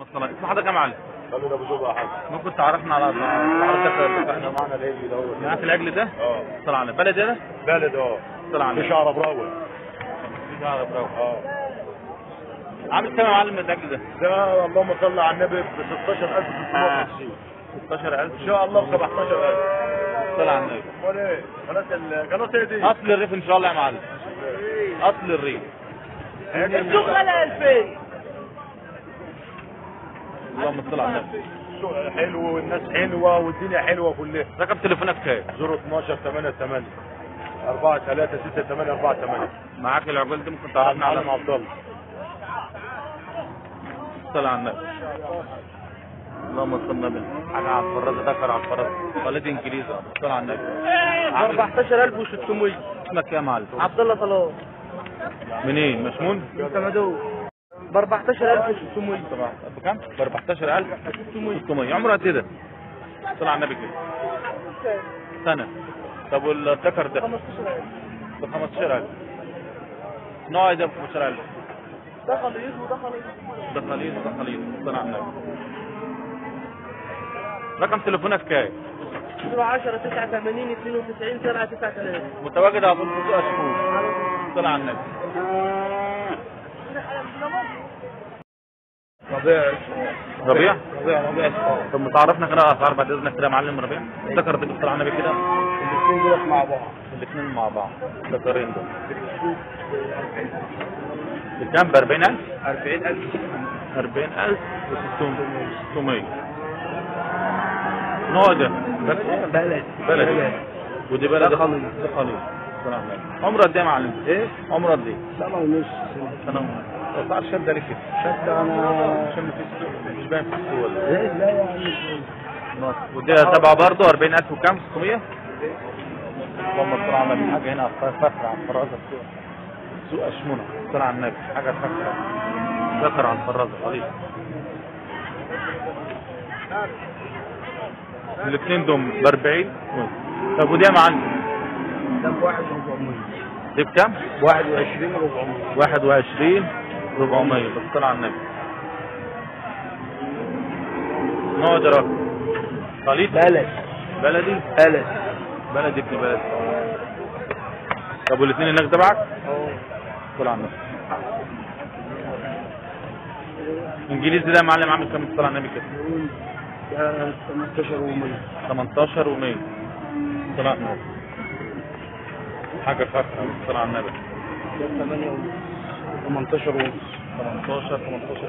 الصلاة. اسم حضرتك يا معلم؟ خالد ابو زوبة يا حاج. ممكن تعرفنا على حضرتك؟ احنا معانا العجل ده. معاك العجل ده؟ اه. طلع على بلد ده؟ بلد اه. طلع على في شعر براوي. في شعر براوي. اه. عامل كام يا معلم العجل ده؟ ده اللهم صل على النبي ب 16650. 16000 ان شاء الله ب 17000. طلع على النبي. امال ايه؟ قناة ايه دي؟ اصل الريف ان شاء الله يا معلم. اصل الريف. السوق غلى 2000. اللهم صل على النبي. السوق حلو والناس حلوه والدنيا حلوه كلها. رقم تليفونك كام؟ 012 88 4368 48. معاك العقول دي ممكن تعرفنا على معلم عبد الله. صل على النبي. اللهم صل على النبي. حاجه على الفرازه، ذكر على الفرازه، خالد انجليزي. صل على النبي. 14600. اسمك يا معلم؟ عبد الله طلال. منين؟ مشمون؟ سمدوه. ب 14600. بكام؟ ب 14600. عمره قد ايه ده؟ صل على النبي كده. سنه. طب والذكر ده؟ 15000. ب 15000. نوع ده ب 15000. ده خليط وده خليط. ده خليط وده خليط. صل على النبي. رقم تليفونك كام؟ 010 89 92 7 9000. متواجد على طول في سوق اشكول. صل على النبي. ربيع؟ ربيع. طب متعرفنا كده اسعار بعد اذنك كده يا معلم ربيع؟ ذكر ده صل على النبي كده. الاثنين دول مع بعض. الاثنين مع بعض. ذكرين دول. بكام؟ ب 40000؟ 40000. 40600. نوع ده؟ بلد. ودي بلد خليط. ده خليط. صل على النبي. عمره قد ايه يا معلم؟ ايه؟ عمره قد ايه؟ سنة ونص. سنة ونص. اسعار شده ليه كده؟ شدة انا عشان ما فيش سوق، مش باين في السوق ولا ايه؟ لا يا عم. ودي تبع برضه 40000 وكام؟ 600؟ اللهم صل على النبي. حاجه هنا فخر على الفرازه. سوق اشمونه. صل على النبي. حاجه فخره. ذكر على الفرازه خليط. الاثنين دول ب 40. طب ودي يا معلم؟ ده ب 1400. دي بكام؟ 21400. 21400. بالصلاة على النبي. نوع ده رقم خليط؟ بلد. بلدي؟ بلدي ابن بلد. طب والاثنين هناك تبعك؟ بالصلاة على النبي. انجليزي ده يا معلم عامل كام؟ بالصلاة على النبي كده؟ ده 18100. 18100. بالصلاة على النبي. حاجة فخرة. بالصلاة على النبي. ده 18 ونص. 18.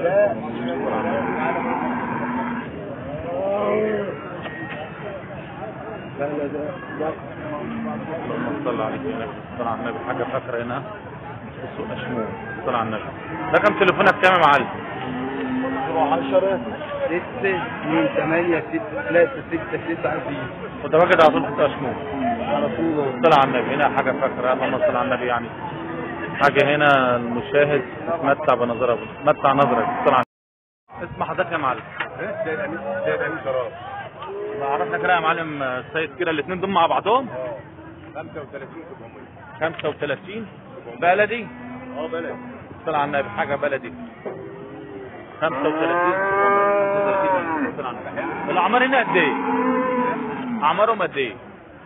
لا ده اللهم صل عليك يا نبي. صل على النبي. حاجه فاكره هنا في سوق اشمون. صل على النبي. رقم تليفونك كام يا معلم؟ 10 6 2 8 6 3 6 9 2. متواجد على طول في سوق اشمون. على طول. صل على النبي. هنا حاجه فاكره. اللهم صل على النبي. يعني حاجه هنا المشاهد يتمتع بنظرها، يتمتع نظرك. صل على النبي. اسم حضرتك يا معلم؟ سيد امين شراب. عرفنا كده يا معلم السيد كده الاثنين دول مع بعضهم؟ 35 بلدي؟ بلدي. صل على النبي. حاجه بلدي. 35. صل على النبي. الاعمار هنا قد ايه؟ اعمارهم قد ايه؟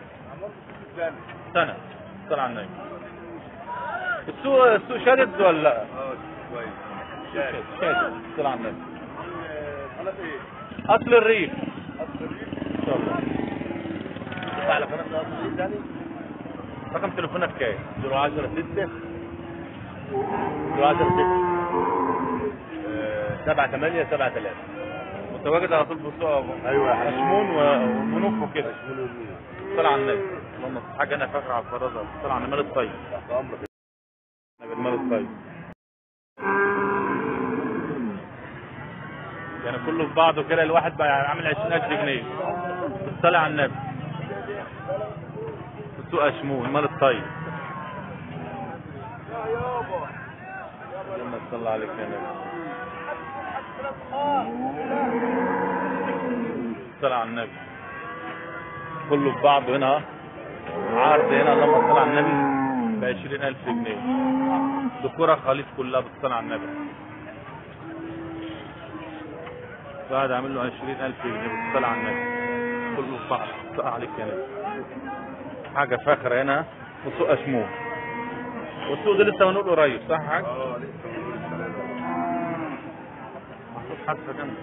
سنه. صل على النبي. السوق شادد ولا لا؟ كويس. شادد. صل على النبي. اصل الريف. ان شاء الله. على قناه اصل الريف ثاني. رقم تليفونك كام؟ 010 6 7 8 7 3. متواجد على طول في السوق. ايوه اشمون ونوف وكده. صل على النبي. اللهم حاجه انا فاكره على الفرازه. صل على النبي الطيب. النبي المال الطيب. يعني كله في بعضه كده الواحد بقى عامل 20000 جنيه. بالصلاه على النبي. في سوق اشمون المال الطيب. اللهم صل عليك يا نبي. صل على النبي. كله في بعضه هنا. عرض هنا اللهم صل على النبي ب 20000 جنيه. دكوره خليط كلها. بالصلاه على النبي. بعد عامل له 20,000 جنيه بالصلاة على النبي. كله صعب صعب عليك يا نبي. حاجة فاخرة هنا وسوق أشمون. والسوق ده لسه هنقول قريب صح يا حاج؟ محطوط حادثة جامدة.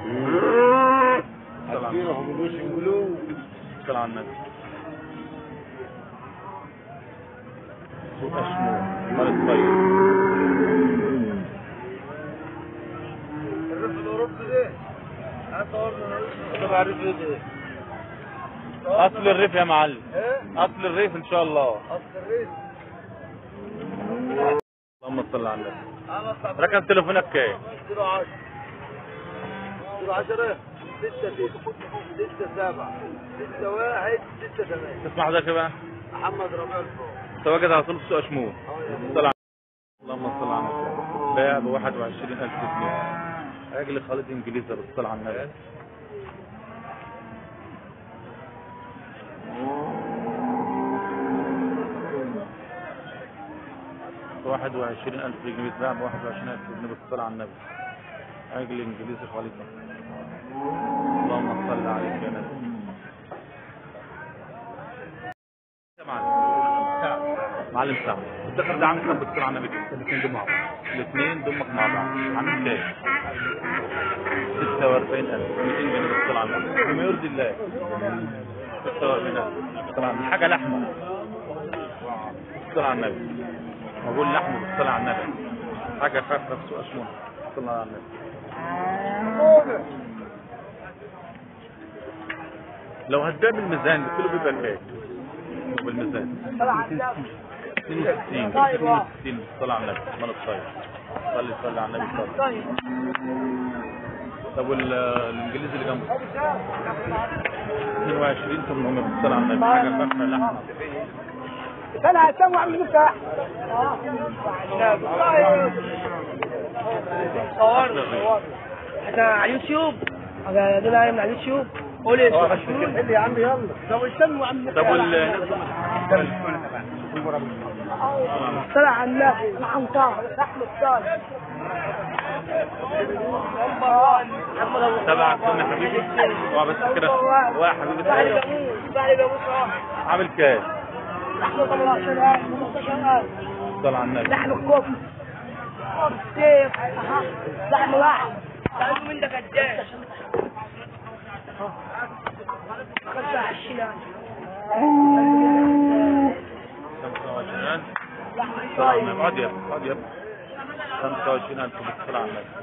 الصلاة على النبي. سوق أشمون مالك طيب. الريف الاوروبي ده طبعا الريف ده أصل الريف يا معلم. ايه أصل الريف إن شاء الله. اصل الريف اللهم صل على النبي. انا طبعا رقم تليفونك كام؟ 010 010 6 6 7 6 1 6 8. تسمع ده كده؟ محمد ربيع الفوق. تواجد على طول في سوق أشمون. صل على اللهم صل على النبي. باع ب 21,000 جنيه. عجل خالد انجليزي بالصلاة على النبي. ب 21,000 جنيه بيتباع ب 21,000 جنيه بالصلاة على النبي. عجل انجليزي خالد. اللهم صل عليك يا نبي. يا معلم سعد. الدخل ده عامل كام بالصلاة على النبي؟ الاثنين دول مع بعض. الاثنين دمك مع بعض. عامل كام؟ 46,000 200 جنيه بالصلاة على النبي. بما يرضي الله. 46,000 طبعا دي حاجة لحمة. بالصلاة على النبي. بقول لحمة بالصلاة على النبي. حاجة خفيفة في سوق أشمون. بالصلاة على النبي. لو هتبيع بالميزان الكيلو بيبقى بكام؟ بالميزان 62 بالصلاة على النبي. مال الطيب. صلي على النبي صلي. طب والانجليزي اللي جنبه 22,800 بالصلاة على النبي. حاجة فاخرة لحمة. فلا سمع عم المفتاح. صورنا احنا على اليوتيوب. هذا دول من على اليوتيوب. قول ايه اللي يا عم يلا. طب استنوا عم طب طلع على النبي لحم طاهر لحم الطاهر. تبع سنة حبيبي. هو بس كده. واحد حبيبي. عامل كام؟ لحم 18,000 15,000. صل على النبي. لحم الكفر السيف لحم واحد تعالوا من ده قداش 25,000 25,000 اقعد يا ابني 25,000 بالصلاة على النبي.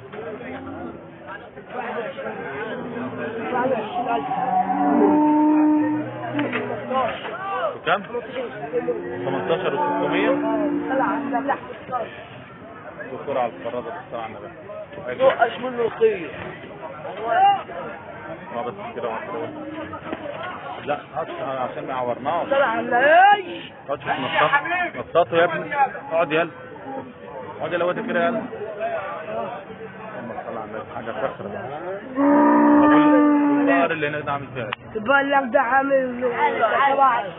21,000 كم؟ 18,600 دكتور على الفرادة بالصلاة على النبي. نقش منه الخير ما بس كده لا عشان ما عورناش. طلع على اقعد شوف نصاته يا ابني. اقعد يلا اقعد يلا واد كده يلا. اللهم صل على النبي. حاجة فخرة. الظاهر اللي هناك ده عامل فيها تبلغ ده عامل 26,000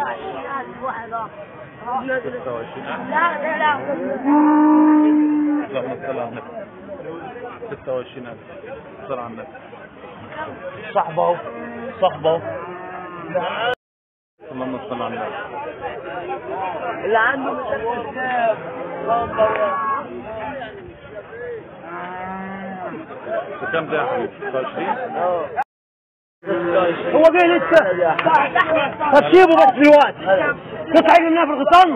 اللهم صل على النبي. 26,000 صل على النبي. صاحبه اللهم صل على النبي. اللي عنده مش الكتاب كم ده يا حبيبي؟ 26 هو جاي لسه هتسيبه بس دلوقتي قطع لنا في الغطان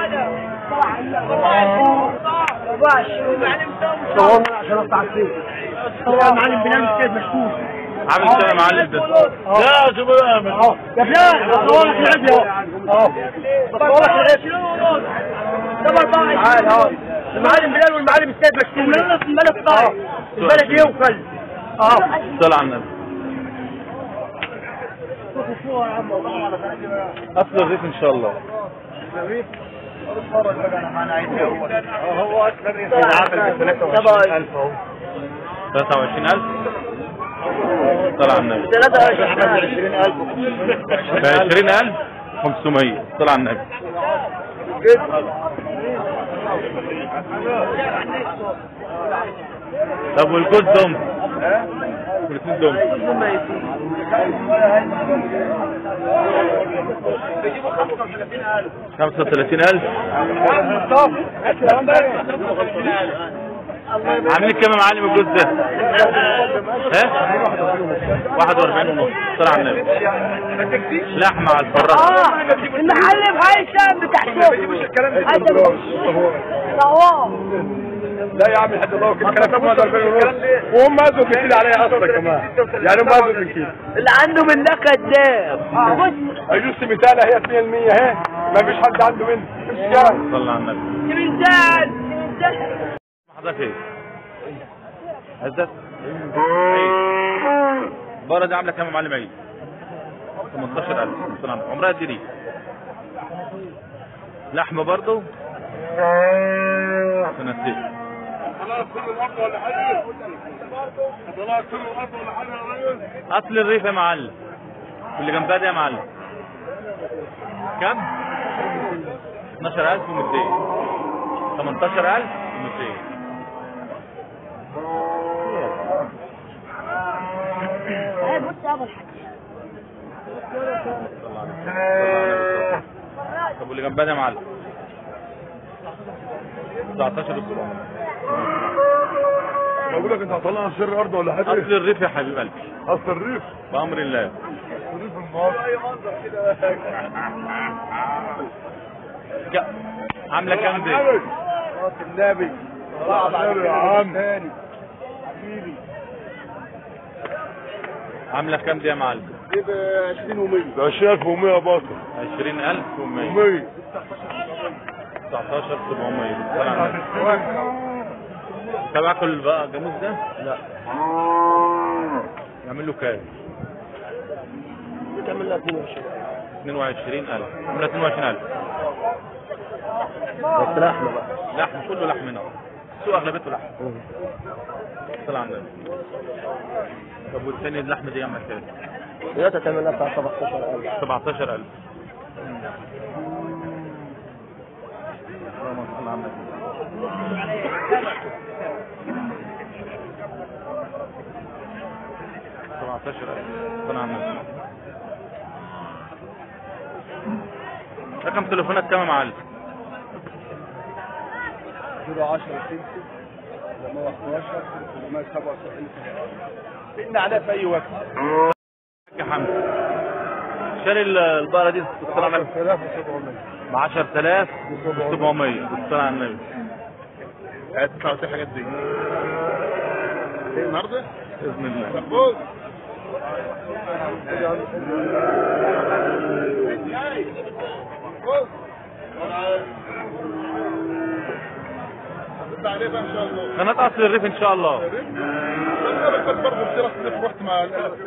صورنا عشان اقطع فيه طلع معلم بلال السيد مشكور عامل كده يا معلم ده. لا شوف اعمل يا بلال بصور لك العيب اهو بصور لك العيب تعال اهو المعلم بلال والمعلم السيد مشكور الملك طارق البلد يوكل اهو صل على النبي. اصل الريف ان شاء الله. هو اكثر عامل ب 23,000 اهو 23,000 صل على النبي. 20,500 صل على النبي. طب والجوز دم والاثنين دول. كلهم ميتين. بيجيبوا 35,000. 35,000. عاملين كام يا معلم الجوز ده؟ ها؟ 41 ونص. طلع النبي. لحمة على الفراخ. المحل بهيثم بتاع شغل. لا يا عم الحاج الله الكلام ده 41 ونص وهم ازوا كتير عليا اصلا كمان يعني هم ازوا من كده اللي عنده من ده كداب. اجوز مثال هي 2% اهي ما فيش حد عنده منه مش جاي صلى على النبي. سمنتال حضرتك ايه؟ عزت؟ البقرة دي عاملة كام يا معلم عيد؟ 18,000. عمرها قد ايه؟ لحمة برضه؟ سنتين. خلاص كل الارض ولا حاجه خلاص كل الارض ولا حاجه يا ريس اصل الريف يا معلم واللي جنبها دي يا معلم كام؟ 12,200. 18,200. بص يا ابو الحاج. طب واللي جنبها دي يا معلم 19,700. بقول لك انت هتطلع سر الارض ولا حاجه اصل الريف يا حبيب قلبي اصل الريف بامر الله. الريف المصري اي منظر كده عامله كام دي؟ صلاه النبي يا عم حبيبي عامله كام دي يا معلم؟ دي ب 20 و100 ب 20,100 يا باطل 20,100. 19,700. تبع كل بقى جاموس ده؟ لا. يعمل له كام؟ بتعمل لها 22. 22,000. عامله 22,000. بس لحمه بقى. لحم كله لحم هنا. السوق اغلبيته لحم. طلع عندنا. طب والثاني اللحمه دي يعمل كام؟ دلوقتي هتعمل لها بتاع 17,000. 17,000. اللهم صل على النبي. 17,000. طلع عندنا. رقم تليفونات كام يا معلم؟ 10 411 477 سيدنا عليها في اي وقت يا حمد شاري البقرة دي بالصلاة على النبي 10,700 ب 10,700 بالصلاة على النبي. هتطلع في الحاجات دي النهارده بإذن الله. مقبول عليه بقى ان شاء الله قناة أصل الريف إن شاء الله. انا كنت برضه بصير رحت مع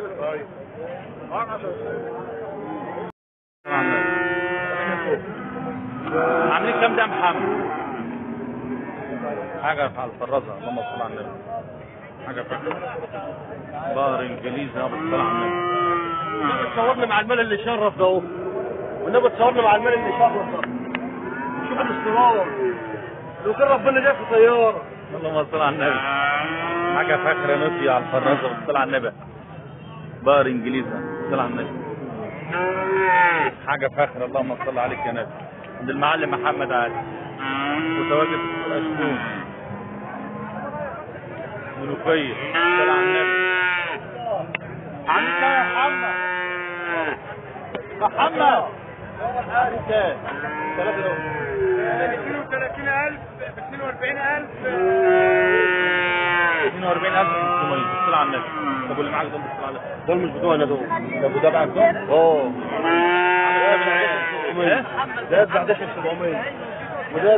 عاملين كام ده يا محمد؟ حاجة على الفرازة. اللهم صل على النبي. حاجة فاكرة بقر انجليزي ابو الصلاة على النبي. النبي تصورنا مع المال اللي شرف ده اهو. والنبي تصورنا مع المال اللي شرف ده. شوف الاستمرار. لو كان ربنا جاي في طيارة. اللهم صل على النبي. حاجة فاكرة نوتي على الفرازة بالصلاة على النبي. بقر انجليزي بالصلاة على النبي. حاجة فاخرة. اللهم صل عليك يا نبي. عند المعلم محمد علي متواجد في أشمون منوفية. صل على النبي. عامل كام يا محمد؟ محمد عامل كام؟ 32,000 ب 42,000 42,500. صل على النبي. طب واللي معاك دول بالصلاة على النبي؟ دول مش بتوعنا دول. طب وده بعد دول؟ اه. ده ب 11,700 وده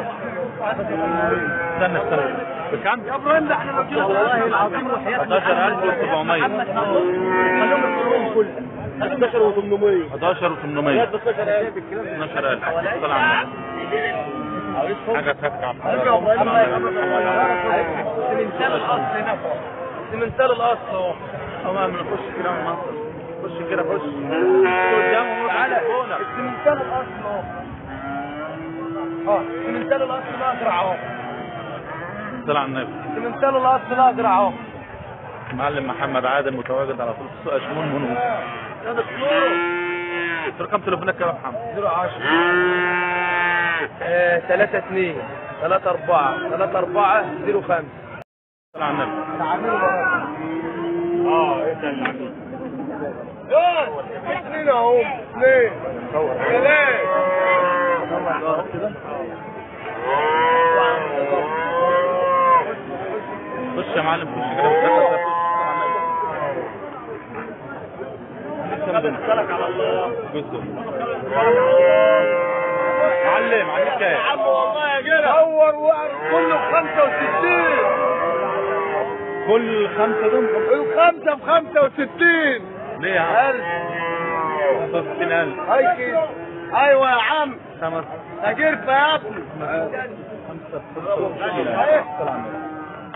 استنى بكام؟ يا ابراهيم ده احنا والله العظيم وحياتنا 11,700. خليهم يكسروهم كلهم. 11,800. 11,800. 12,000. 12,000. صل على النبي. حاجة فاكرة عبد سمنتال الاصل هنا. سمنتال الاصل اهو. أما نخش كده من مصر. خش كده خش قدام تعالى السمنتال الاصل اهو. سمنتال الاصل الاقرع اهو. صل على النبي. سمنتال الاصل الاقرع اهو. معلم محمد عادل متواجد على طول في سوق اشمون منو. رقم تليفونك كام يا محمد؟ 010 32 34 34 05. صل على النبي. ايه ده العميل؟ اثنين اهو، اثنين ثلاثة. خش يا معلم خش كده. بسألك على الله. جزء. معلم عليك يا عم والله يا جدع. دور واعرف كله 65. كل خمسة دول؟ الخمسة ب 65. ليه يا عم؟ 65,000. ايوه يا عم. خمس. تاجر في يا ابني. 5 ب 65,000. صل على النبي.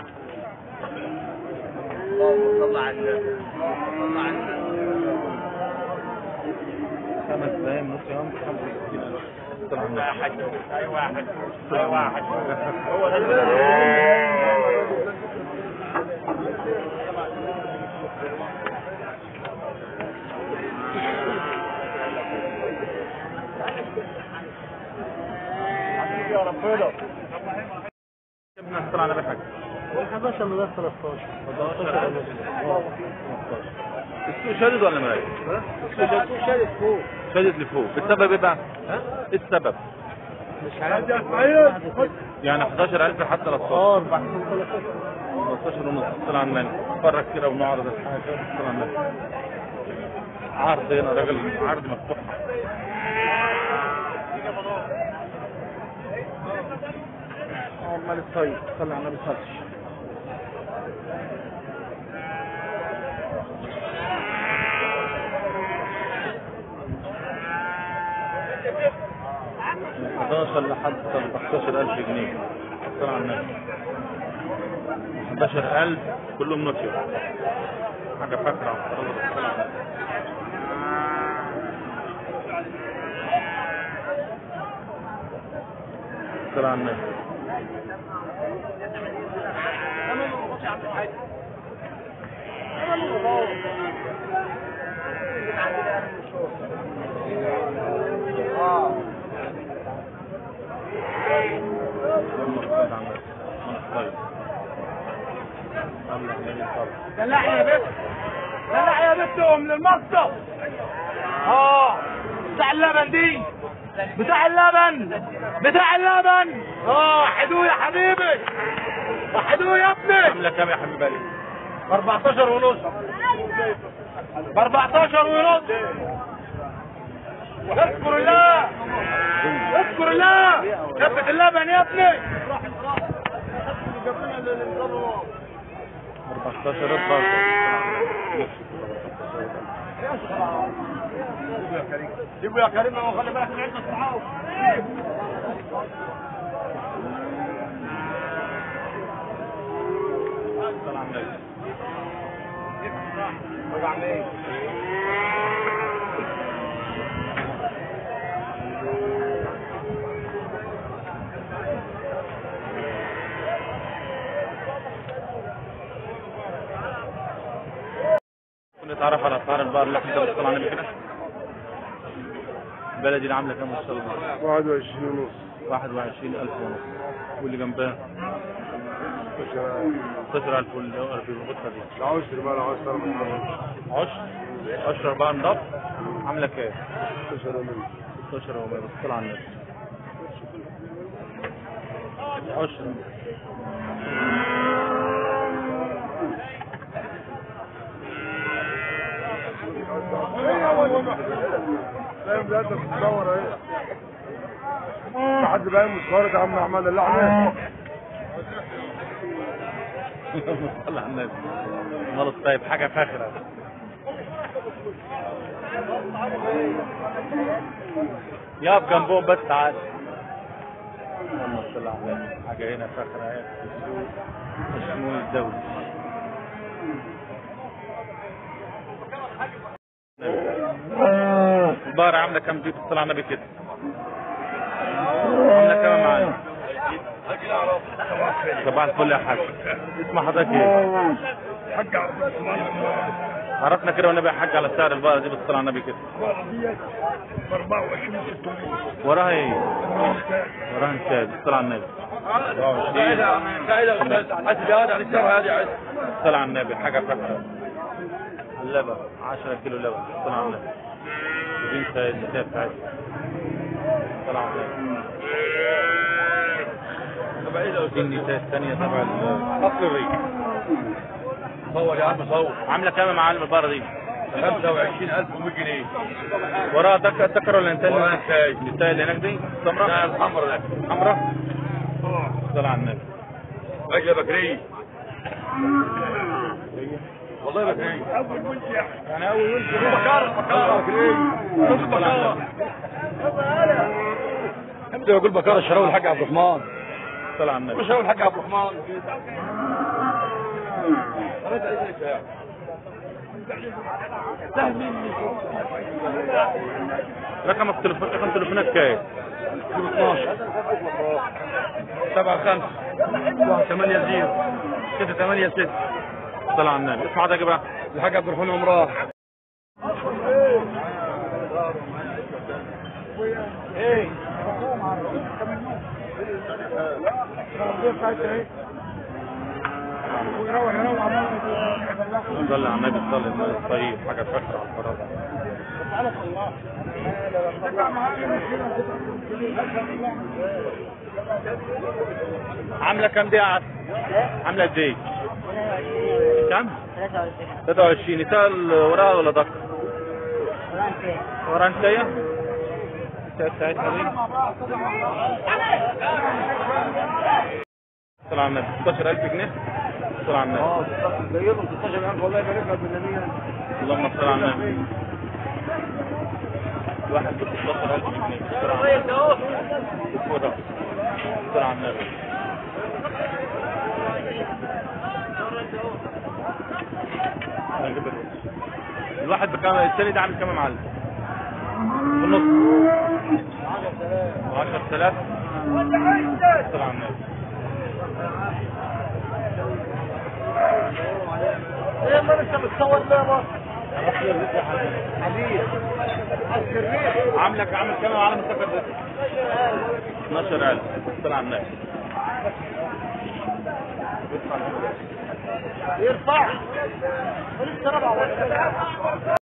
اللهم صل على النبي. صل على النبي. 5 دقايق نص يوم 65,000. صل على النبي. يا حاج. ايوه يا حاج. ايوه يا حاج. هو ده يا ربنا. كم نصر على بحاجة؟ 11 من 13. 11 السوق شادد ولا مراية؟ السوق شادد فوق. شادد لفوق. السبب ايه بقى؟ ايه السبب؟ مش عارف. يعني 11,000 حتى 13. 13 ونص. صل على النبي. نتفرج كده ونعرض الحاجة كده. صل على النبي. عرض هنا راجل عرض مفتوح. امال الطيب. صل على النبي. صلش. من 11 لحد 13,000 جنيه. صل على النبي. 11,000 كلهم نوتيو. حاجة فاكرة. صل على النبي. صل على النبي. دلع يا بنت. دلع يا بنتهم للمصدر. بتاع اللبن دي. بتاع اللبن. بتاع اللبن. وحدوه يا حبيبي. وحدوه يا ابني. عاملة كام يا حبيب قلبي؟ 14 ونص. 14 ونص. اذكر الله. اذكر الله. كفة اللبن يا ابني. 14 برضه. جيبوا يا كريم وخلي بالك من عدة الصحاب. صل على النبي. نتعرف على اسعار البقر اللي احنا بنصل على النبي كده. البلدي اللي عامله كام ان شاء الله؟ 21 ونص. 21,000 ونص. واللي جنبها 16,000 واللي في الغرفه دي. العشر بقى العشر. عشر بقى نضف عامله كام؟ 16 ونص. 16 ونص. طلع على النبي. 10 فاهم ده انت بتصور اهي. في حد باين مشوارك يا عم احمد اللي احنا. صل على النبي. خلاص طيب حاجه فاخره. يقف جنبهم بس تعال. اللهم صل على النبي. حاجه هنا فاخره اهي في السوق الشمول الدولي. البقرة عاملة كام دي؟ بتصل على النبي كده. عاملة كام معايا؟ صباح الفل يا حاج. اسم حضرتك ايه؟ حق عبد الرحمن عرفنا كده والنبي يا حاج على سعر البقرة دي بالصلاة على النبي كده. ديت ب 24,600. وراها ايه؟ وراها انتاج بالصلاة على النبي. 24. حسب هذا على السعر هذه عايز. بالصلاة على النبي حاجة فاكهة. اللبن 10 كيلو لبن بالصلاة على النبي. ودي النتاية بتاعتها. بالصلاة على النبي. دي النتاية الثانية تبع اصل الريق. صور يا عم صور. عاملة كام يا معلم البقرة دي؟ 25,100 جنيه. وراها تكر ولا انتاج؟ وراها انتاج. النتاية اللي هناك دي؟ السمراء؟ لا الحمراء لا. حمراء؟ بالصلاة على النبي. رجل بكري. والله بكري. يعني أول ولد بكارة بكري. بكارة. امتى يقول بكارة الشراوي الحاج عبد الرحمن؟ بالصلاة على النبي. الشراوي الحاج عبد الرحمن. رقم تليفونك كام؟ 12 75 180 686. بالصلاة على النبي. اسمع ده بقى. الحاج عبد الرحمن عمران. صلى على النبي صلى الله عليه وسلم. طيب حاجة فاكرة على الفرادة. عاملة كام دي يا عسل؟ عاملة قد ايه؟ كام؟ 23. نسال وراها ولا ذكر؟ وراها انتاية؟ انتاية بتاعتها دي؟ صلى على النبي. 16,000 جنيه؟ صلى على النبي. 16,000 والله يبارك لك بالنبي. اللهم صل على النبي. واحد ب 16,000 جنيه. صلى على النبي. صلى على النبي. الواحد بكام؟ الثاني ده عامل كام يا معلم؟ بالنص 10,000. صلى على النبي. ايه ما انت بتصور ليه يا مصر؟ حبيبي عامل كام على مسافه ده؟ 12,000. صلى على النبي. يرفع ولسه ربع